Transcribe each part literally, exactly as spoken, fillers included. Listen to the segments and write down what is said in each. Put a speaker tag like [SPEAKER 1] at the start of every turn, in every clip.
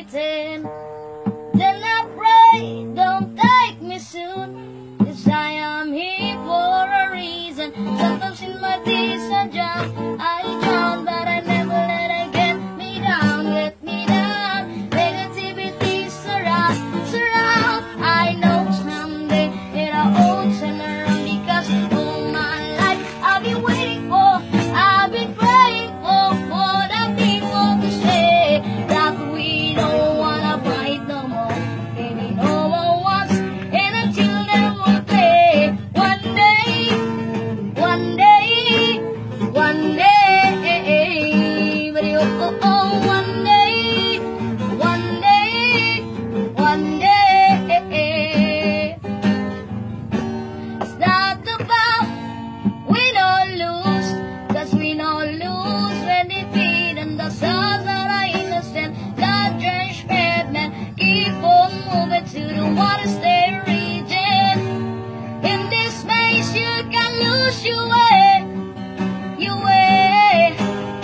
[SPEAKER 1] waiting. Then I pray, don't take me soon, 'cause I am here for a reason. Sometimes in my days I jump, I drown, but I never let it get me down, get me down. Negativity surround, surround. I know someday it'll all turn around, because all my life I've been waiting for, I've been praying for, for the people to say that we don't wanna fight no more. Maybe no one wants, and until then we'll play. One day, one day, one day, but you, oh, oh, one day, one day, one day. It's not about win or lose, 'cause we don't lose when defeat, and the souls that are innocent, that judgment, keep on moving to the water state region. In this maze you can lose your way, your way,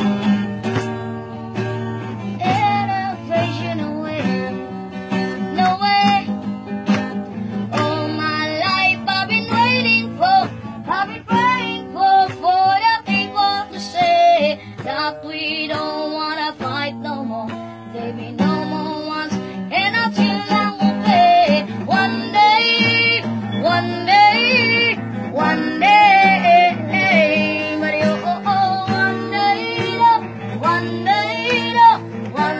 [SPEAKER 1] and I'm facing away, no way. All my life I've been waiting for, I've been praying for, for the people to say that we don't wanna fight no more. There be no more ones, and until then we'll play. One day, one day, one day, but you, oh, oh, one day, one day, one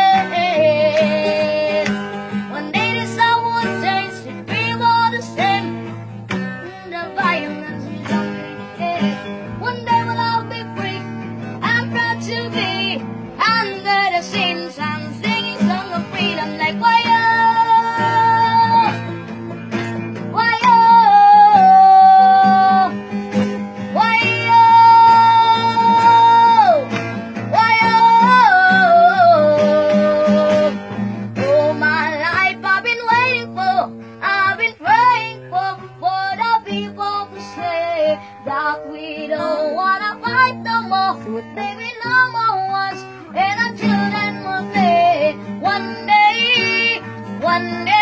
[SPEAKER 1] day. One day the sun will change, it will all the same. The violence is unlimited. One day we'll all be free. I'm proud to be under the same sun, singing song of freedom like why oh, why oh, why oh, why oh. All my life I've been waiting for, I've been praying for, for the people to say that we don't wanna fight no more. Would they be no more ones, and until then we'll play. One day, one day.